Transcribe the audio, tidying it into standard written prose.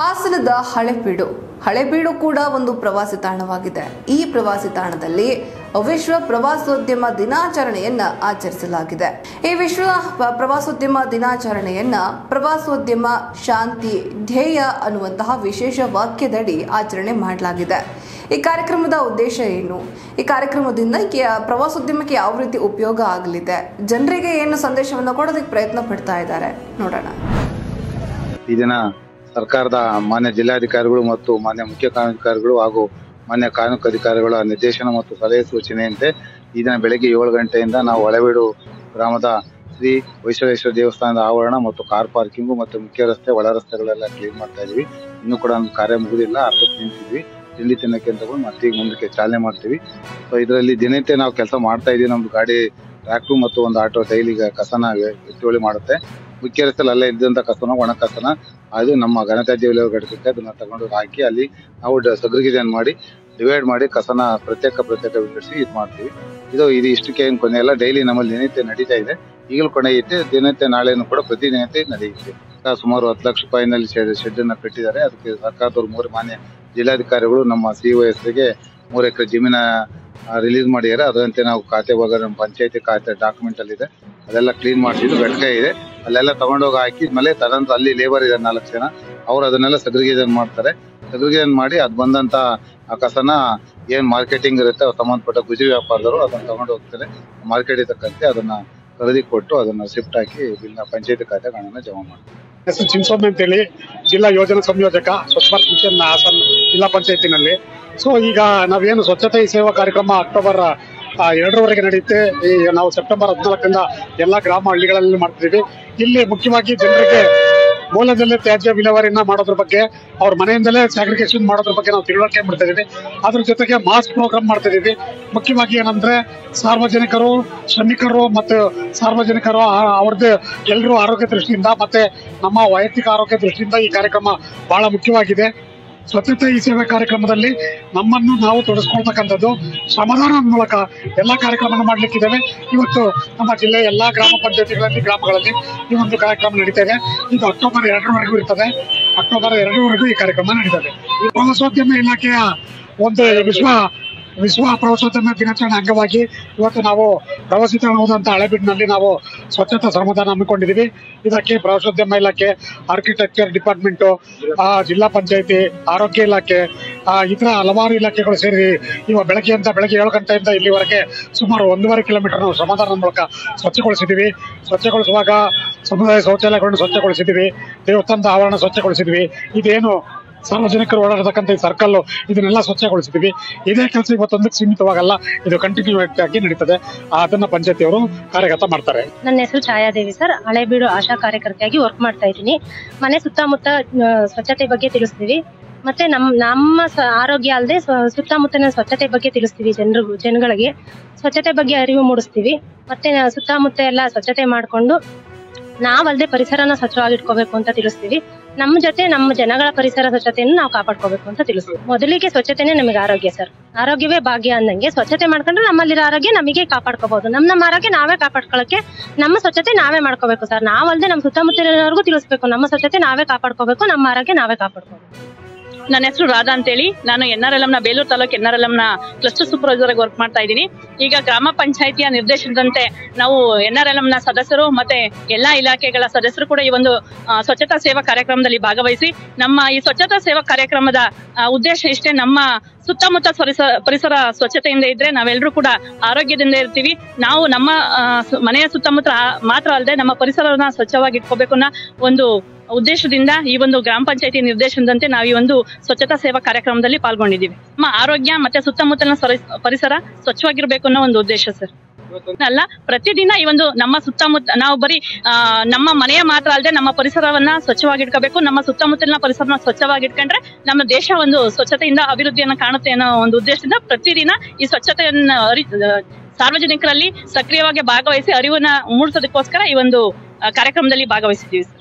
ಹಾಸನದ ಹಳೆಬೀಡು ಕೂಡ ಒಂದು ಪ್ರವಾಸಿ ತಾಣವಾಗಿದೆ. ಈ ಪ್ರವಾಸಿ ತಾಣದಲ್ಲಿ ವಿಶ್ವ ಪ್ರವಾಸೋದ್ಯಮ ದಿನಾಚರಣೆಯನ್ನ ಆಚರಿಸಲಾಗಿದೆ. ಈ ವಿಶ್ವ ಪ್ರವಾಸೋದ್ಯಮ ದಿನಾಚರಣೆಯನ್ನ ಪ್ರವಾಸೋದ್ಯಮ ಶಾಂತಿ ಧ್ಯೇಯ ಅನ್ನುವಂತಹ ವಿಶೇಷ ವಾಕ್ಯದಡಿ ಆಚರಣೆ ಮಾಡಲಾಗಿದೆ. ಈ ಕಾರ್ಯಕ್ರಮದ ಉದ್ದೇಶ ಏನು? ಈ ಕಾರ್ಯಕ್ರಮದಿಂದ ಪ್ರವಾಸೋದ್ಯಮಕ್ಕೆ ಯಾವ ರೀತಿ ಉಪಯೋಗ ಆಗಲಿದೆ, ಜನರಿಗೆ ಏನು ಸಂದೇಶವನ್ನು ಕೊಡೋದಕ್ಕೆ ಪ್ರಯತ್ನ ಪಡ್ತಾ ಇದ್ದಾರೆ ನೋಡೋಣ. ಈ ದಿನ ಸರ್ಕಾರದ ಮಾನ್ಯ ಜಿಲ್ಲಾಧಿಕಾರಿಗಳು ಮತ್ತು ಮಾನ್ಯ ಮುಖ್ಯ ಕಾನೂನಾಧಿಕಾರಿಗಳು ಹಾಗೂ ಮಾನ್ಯ ಕಾನೂನು ಅಧಿಕಾರಿಗಳ ನಿರ್ದೇಶನ ಮತ್ತು ಸಲಹೆ ಸೂಚನೆಯಂತೆ ಈ ದಿನ ಬೆಳಗ್ಗೆ 7 ಗಂಟೆಯಿಂದ ನಾವು ಹಳೆಬೀಡು ಗ್ರಾಮದ ಶ್ರೀ ವೈಶ್ವರೇಶ್ವರ ದೇವಸ್ಥಾನದ ಆವರಣ ಮತ್ತು ಕಾರ್ ಪಾರ್ಕಿಂಗು ಮತ್ತು ಮುಖ್ಯ ರಸ್ತೆ ಒಳ ರಸ್ತೆಗಳೆಲ್ಲ ಕ್ಲೀನ್ ಮಾಡ್ತಾ ಇದೀವಿ. ಇನ್ನೂ ಕೂಡ ಒಂದು ಕಾರ್ಯ ಮುಗಿದಿಲ್ಲ, ಅರ್ಧಕ್ಕೆ ನಿಂತಿದ್ವಿ. ತಿಂಡಿ ತಿನ್ನಕ್ಕೆ ಅಂತ ಮತ್ತೆ ಈಗ ಮುಂದಕ್ಕೆ ಚಾಲನೆ ಮಾಡ್ತೀವಿ. ಸೊ ಇದರಲ್ಲಿ ದಿನನಿತ್ಯ ನಾವು ಕೆಲಸ ಮಾಡ್ತಾ ಇದೀವಿ. ನಮ್ದು ಗಾಡಿ ಟ್ರ್ಯಾಕ್ಟರ್ ಮತ್ತು ಒಂದು ಆಟೋ ಡೈಲಿ ಕಸನ ಎತ್ತುವಳಿ ಮಾಡುತ್ತೆ. ಮುಖ್ಯ ರಸ್ತೆಯಲ್ಲಿ ಅಲ್ಲೇ ಇದ್ದಂತ ಕಸನ ಒಣ ಕಸನ ಅದು ನಮ್ಮ ಘನತ್ಯಾಜ್ಯ ವಿಲೇವಾರಿ ಘಟಕಕ್ಕೆ ಅದನ್ನ ತಗೊಂಡು ಹಾಕಿ ಅಲ್ಲಿ ನಾವು ಸಗ್ರಿಗೇಷನ್ ಮಾಡಿ ಡಿವೈಡ್ ಮಾಡಿ ಕಸನ ಪ್ರತ್ಯೇಕ ವಿಂಗಡಿಸಿ ಇದು ಮಾಡ್ತೀವಿ. ಇದು ಇಷ್ಟಕ್ಕೆ ಏನು ಕೊನೆ ಎಲ್ಲ ಡೈಲಿ ನಮ್ಮಲ್ಲಿ ದಿನನಿತ್ಯ ನಡೀತಾ ಇದೆ. ಈಗಲೂ ಕೊನೆ ಐತೆ, ದಿನನಿತ್ಯ ನಾಳೆನೂ ಕೂಡ ಪ್ರತಿದಿನತೆ ನಡೆಯುತ್ತೆ. ಸುಮಾರು 10 ಲಕ್ಷ ರೂಪಾಯಿನಲ್ಲಿ ಶೆಡ್ ಅನ್ನ ಕಟ್ಟಿದ್ದಾರೆ. ಅದಕ್ಕೆ ಸರ್ಕಾರದವರು 3 ಮಾನ್ಯ ಜಿಲ್ಲಾಧಿಕಾರಿಗಳು ನಮ್ಮ COSಗೆ 3 ಎಕರೆ ಜಮೀನ ರಿಲೀಸ್ ಮಾಡಿದ್ದಾರೆ. ಅದರಂತೆ ನಾವು ಖಾತೆ ಭಾಗ ನಮ್ಮ ಪಂಚಾಯತಿ ಖಾತೆ ಡಾಕ್ಯುಮೆಂಟ್ ಅಲ್ಲಿ ಇದೆ, ಅದೆಲ್ಲ ಕ್ಲೀನ್ ಮಾಡಿಸಿದ್ದು ಘಟಕ ಇದೆ. ಅಲ್ಲೆಲ್ಲ ತಗೊಂಡೋಗಿ ಹಾಕಿದ್ಮೇಲೆ ತದನಂತರ ಅಲ್ಲಿ ಲೇಬರ್ ಇದೆ 4 ಜನ, ಅವ್ರು ಅದನ್ನೆಲ್ಲ ಸಗ್ರಿಗೇಷನ್ ಮಾಡ್ತಾರೆ. ಸಗ್ರಿಗೇಷನ್ ಮಾಡಿ ಅದ್ ಬಂದಂತ ಆ ಕಸನ ಏನ್ ಮಾರ್ಕೆಟಿಂಗ್ ಇರುತ್ತೆ ಸಂಬಂಧಪಟ್ಟ ಗುಜರಿ ವ್ಯಾಪಾರದವರು ಅದನ್ನ ತಗೊಂಡು ಹೋಗ್ತಾರೆ. ಮಾರ್ಕೆಟ್ ತಕ್ಕಂತೆ ಅದನ್ನ ಖರೀದಿ ಕೊಟ್ಟು ಅದನ್ನ ಶಿಫ್ಟ್ ಹಾಕಿ ಪಂಚಾಯತಿ ಖಾತೆಗೆ ಹಣನ ಜಮಾ ಮಾಡ್ತಾರೆ. ಹೆಸರು ಚಿನ್ಸ್ವಾಮಿ ಅಂತೇಳಿ, ಜಿಲ್ಲಾ ಯೋಜನಾ ಸಂಯೋಜಕ, ಸ್ವಚ್ಛ ಭಾರತ್ ಮಿಷನ್ ಹಾಸನ ಜಿಲ್ಲಾ ಪಂಚಾಯತಿನಲ್ಲಿ. ಸೊ ಈಗ ನಾವೇನು ಸ್ವಚ್ಛತೆ ಸೇವಾ ಕಾರ್ಯಕ್ರಮ ಅಕ್ಟೋಬರ್ 2ರವರೆಗೆ ನಡೆಯುತ್ತೆ. ನಾವು ಸೆಪ್ಟೆಂಬರ್ 14ರಿಂದ ಎಲ್ಲಾ ಗ್ರಾಮ ಹಳ್ಳಿಗಳಲ್ಲಿ ಮಾಡ್ತಿದೀವಿ. ಇಲ್ಲಿ ಮುಖ್ಯವಾಗಿ ಜನರಿಗೆ ಮೂಲದಲ್ಲೇ ತ್ಯಾಜ್ಯ ವಿಲೇವಾರಿಯನ್ನ ಮಾಡೋದ್ರ ಬಗ್ಗೆ, ಅವ್ರ ಮನೆಯಿಂದಲೇ ಸ್ಯಾಗ್ರಿಗೇಷನ್ ಮಾಡೋದ್ರ ಬಗ್ಗೆ ನಾವು ತಿಳುವಳಿಕೆ ಮಾಡ್ತಾ ಇದೀವಿ. ಅದ್ರ ಜೊತೆಗೆ ಮಾಸ್ ಪ್ರೋಗ್ರಾಮ್ ಮಾಡ್ತಾ ಇದೀವಿ. ಮುಖ್ಯವಾಗಿ ಏನಂದ್ರೆ ಸಾರ್ವಜನಿಕರು, ಶ್ರಮಿಕರು ಮತ್ತು ಸಾರ್ವಜನಿಕರು ಅವ್ರದ್ದು ಎಲ್ಲರೂ ಆರೋಗ್ಯ ದೃಷ್ಟಿಯಿಂದ ಮತ್ತೆ ನಮ್ಮ ವೈಯಕ್ತಿಕ ಆರೋಗ್ಯ ದೃಷ್ಟಿಯಿಂದ ಈ ಕಾರ್ಯಕ್ರಮ ಬಹಳ ಮುಖ್ಯವಾಗಿದೆ. ಸ್ವಚ್ಛತೆ ಈ ಸೇವೆ ಕಾರ್ಯಕ್ರಮದಲ್ಲಿ ನಮ್ಮನ್ನು ನಾವು ತೊಡಗಿಸ್ಕೊಳ್ತಕ್ಕಂಥದ್ದು ಶ್ರಮದಾನದ ಮೂಲಕ ಎಲ್ಲಾ ಕಾರ್ಯಕ್ರಮ ಮಾಡ್ಲಿಕ್ಕಿದ್ದೇವೆ. ಇವತ್ತು ನಮ್ಮ ಜಿಲ್ಲೆಯ ಎಲ್ಲಾ ಗ್ರಾಮ ಪಂಚಾಯತಿಗಳಲ್ಲಿ, ಗ್ರಾಮಗಳಲ್ಲಿ ಈ ಒಂದು ಕಾರ್ಯಕ್ರಮ ನಡೀತಾ ಇದೆ. ಇದು ಅಕ್ಟೋಬರ್ 2ರವರೆಗೂ ಇರ್ತದೆ. ಅಕ್ಟೋಬರ್ 2ರವರೆಗೂ ಈ ಕಾರ್ಯಕ್ರಮ ನಡೀತದೆ. ಈ ಪ್ರವಾಸೋದ್ಯಮ ಇಲಾಖೆಯ ಒಂದು ವಿಶ್ವ ಪ್ರವಾಸೋದ್ಯಮ ದಿನಾಚರಣೆ ಅಂಗವಾಗಿ ಇವತ್ತು ನಾವು ಪ್ರವಾಸಿ ತಾಣವಾದಂತ ಹಳೆಬೀಡಿನಲ್ಲಿ ನಾವು ಸ್ವಚ್ಛತಾ ಶ್ರಮದಾನ ಹಮ್ಮಿಕೊಂಡಿದ್ದೀವಿ. ಇದಕ್ಕೆ ಪ್ರವಾಸೋದ್ಯಮ ಇಲಾಖೆ, ಆರ್ಕಿಟೆಕ್ಚರ್ ಡಿಪಾರ್ಟ್ಮೆಂಟ್, ಜಿಲ್ಲಾ ಪಂಚಾಯತಿ, ಆರೋಗ್ಯ ಇಲಾಖೆ, ಇತರ ಹಲವಾರು ಇಲಾಖೆಗಳು ಸೇರಿ ಬೆಳಗ್ಗೆ 7 ಗಂಟೆಯಿಂದ ಇಲ್ಲಿವರೆಗೆ ಸುಮಾರು 1.5 ಕಿಲೋಮೀಟರ್ ನಾವು ಶ್ರಮದಾನದ ಮೂಲಕ ಸ್ವಚ್ಛಗೊಳಿಸಿದ್ದೀವಿ. ಸ್ವಚ್ಛಗೊಳಿಸುವಾಗ ಸಮುದಾಯ ಶೌಚಾಲಯಗಳನ್ನು ಸ್ವಚ್ಛಗೊಳಿಸಿದ್ದೀವಿ, ದೇವಸ್ಥಾನದ ಆವರಣ ಸ್ವಚ್ಛಗೊಳಿಸಿದ್ವಿ. ಇದೇನು ಸಾರ್ವಜನಿಕರು ಓಡಾಡತಕ್ಕಂಥ ಈ ಸರ್ಕಲ್ ಇದನ್ನೆಲ್ಲ ಸ್ವಚ್ಛಗೊಳಿಸಿದ್ವಿ. ಇದೇ ಕೆಲಸ ಇವತ್ತೊಂದಕ್ಕೆ ಸೀಮಿತವಾಗಲ್ಲ, ಇದು ಕಂಟಿನ್ಯೂ ಆಗಿ ನಡೀತದೆ. ಅದನ್ನ ಪಂಚಾಯತಿಯವರು ಕಾರ್ಯಗತ ಮಾಡ್ತಾರೆ. ನನ್ನ ಹೆಸರು ಛಾಯಾದೇವಿ ಸರ್. ಹಳೆಬೀಡು ಆಶಾ ಕಾರ್ಯಕರ್ತೆಯಾಗಿ ವರ್ಕ್ ಮಾಡ್ತಾ ಇದ್ದೀನಿ. ಮನೆ ಸುತ್ತಮುತ್ತ ಸ್ವಚ್ಛತೆ ಬಗ್ಗೆ ತಿಳಿಸ್ತೀವಿ. ಮತ್ತೆ ನಮ್ಮ ಆರೋಗ್ಯ ಅಲ್ಲದೆ ಸುತ್ತಮುತ್ತಲಿನ ಸ್ವಚ್ಛತೆ ಬಗ್ಗೆ ತಿಳಿಸ್ತೀವಿ. ಜನಗಳಿಗೆ ಸ್ವಚ್ಛತೆ ಬಗ್ಗೆ ಅರಿವು ಮೂಡಿಸ್ತೀವಿ. ಮತ್ತೆ ಸುತ್ತಮುತ್ತ ಎಲ್ಲ ಸ್ವಚ್ಛತೆ ಮಾಡ್ಕೊಂಡು ನಾವಲ್ಲದೆ ಪರಿಸರನ ಸ್ವಚ್ಛವಾಗಿಟ್ಕೋಬೇಕು ಅಂತ ತಿಳಿಸ್ತೀವಿ. ನಮ್ಮ ಜೊತೆ ನಮ್ಮ ಜನಗಳ ಪರಿಸರ ಸ್ವಚ್ಛತೆಯನ್ನು ನಾವು ಕಾಪಾಡ್ಕೋಬೇಕು ಅಂತ ತಿಳಿಸ್ತೀವಿ. ಮೊದಲಿಗೆ ಸ್ವಚ್ಛತೆನೇ ನಮಗೆ ಆರೋಗ್ಯ ಸರ್. ಆರೋಗ್ಯವೇ ಭಾಗ್ಯ ಅಂದಂಗೆ ಸ್ವಚ್ಛತೆ ಮಾಡ್ಕೊಂಡ್ರೆ ನಮ್ಮಲ್ಲಿರೋ ಆರೋಗ್ಯ ನಮಗೆ ಕಾಪಾಡ್ಕೋಬಹುದು. ನಮ್ಮ ಆರೋಗ್ಯ ನಾವೇ ಕಾಪಾಡ್ಕೊಳ್ಳಕ್ಕೆ ನಮ್ಮ ಸ್ವಚ್ಛತೆ ನಾವೇ ಮಾಡ್ಕೋಬೇಕು ಸರ್. ನಾವಲ್ಲದೆ ನಮ್ಮ ಸುತ್ತಮುತ್ತಲಿನವರೆಗೂ ತಿಳಿಸ್ಬೇಕು, ನಮ್ಮ ಸ್ವಚ್ಛತೆ ನಾವೇ ಕಾಪಾಡ್ಕೋಬೇಕು, ನಮ್ಮ ಆರೋಗ್ಯ ನಾವೇ ಕಾಪಾಡ್ಕೋಬೇಕು. ನನ್ನ ಹೆಸರು ರಾಧಾ ಅಂತೇಳಿ, ನಾನು NRLM Belur taluk NRLM cluster supervisor ಆಗಿ ವರ್ಕ್ ಮಾಡ್ತಾ ಇದ್ದೀನಿ. ಈಗ ಗ್ರಾಮ ಪಂಚಾಯಿತಿಯ ನಿರ್ದೇಶನದಂತೆ ನಾವು NRLM ಸದಸ್ಯರು ಮತ್ತೆ ಎಲ್ಲಾ ಇಲಾಖೆಗಳ ಸದಸ್ಯರು ಕೂಡ ಈ ಒಂದು ಸ್ವಚ್ಛತಾ ಸೇವಾ ಕಾರ್ಯಕ್ರಮದಲ್ಲಿ ಭಾಗವಹಿಸಿ ನಮ್ಮ ಈ ಸ್ವಚ್ಛತಾ ಸೇವಾ ಕಾರ್ಯಕ್ರಮದ ಉದ್ದೇಶ ಇಷ್ಟೇ. ನಮ್ಮ ಸುತ್ತಮುತ್ತ ಪರಿಸರ ಸ್ವಚ್ಛತೆಯಿಂದ ಇದ್ರೆ ನಾವೆಲ್ಲರೂ ಕೂಡ ಆರೋಗ್ಯದಿಂದ ಇರ್ತೀವಿ. ನಾವು ನಮ್ಮ ಮನೆಯ ಸುತ್ತಮುತ್ತ ಮಾತ್ರ ಅಲ್ಲದೆ ನಮ್ಮ ಪರಿಸರವನ್ನ ಸ್ವಚ್ಛವಾಗಿ ಇಟ್ಕೋಬೇಕು ಅನ್ನೋ ಒಂದು ಉದ್ದೇಶದಿಂದ ಈ ಒಂದು ಗ್ರಾಮ ಪಂಚಾಯತಿ ನಿರ್ದೇಶನದಂತೆ ನಾವು ಈ ಒಂದು ಸ್ವಚ್ಛತಾ ಸೇವಾ ಕಾರ್ಯಕ್ರಮದಲ್ಲಿ ಪಾಲ್ಗೊಂಡಿದ್ದೀವಿ. ನಮ್ಮ ಆರೋಗ್ಯ ಮತ್ತೆ ಸುತ್ತಮುತ್ತಲಿನ ಪರಿಸರ ಸ್ವಚ್ಛವಾಗಿರ್ಬೇಕು ಅನ್ನೋ ಒಂದು ಉದ್ದೇಶ ಸರ್. ಅಲ್ಲ, ಪ್ರತಿದಿನ ಈ ಒಂದು ನಮ್ಮ ಸುತ್ತಮುತ್ತ ನಾವು ಬರೀ ನಮ್ಮ ಮನೆಯ ಮಾತ್ರ ಅಲ್ಲದೆ ನಮ್ಮ ಪರಿಸರವನ್ನ ಸ್ವಚ್ಛವಾಗಿಟ್ಕೋಬೇಕು. ನಮ್ಮ ಸುತ್ತಮುತ್ತಲಿನ ಪರಿಸರನ ಸ್ವಚ್ಛವಾಗಿಟ್ಕೊಂಡ್ರೆ ನಮ್ಮ ದೇಶ ಒಂದು ಸ್ವಚ್ಛತೆಯಿಂದ ಅಭಿವೃದ್ಧಿಯನ್ನ ಕಾಣುತ್ತೆ ಅನ್ನೋ ಒಂದು ಉದ್ದೇಶದಿಂದ ಪ್ರತಿದಿನ ಈ ಸ್ವಚ್ಛತೆಯನ್ನ ಸಾರ್ವಜನಿಕರಲ್ಲಿ ಸಕ್ರಿಯವಾಗಿ ಭಾಗವಹಿಸಿ ಅರಿವನ್ನ ಮೂಡಿಸೋದಕ್ಕೋಸ್ಕರ ಈ ಒಂದು ಕಾರ್ಯಕ್ರಮದಲ್ಲಿ ಭಾಗವಹಿಸಿದ್ದೀವಿ ಸರ್.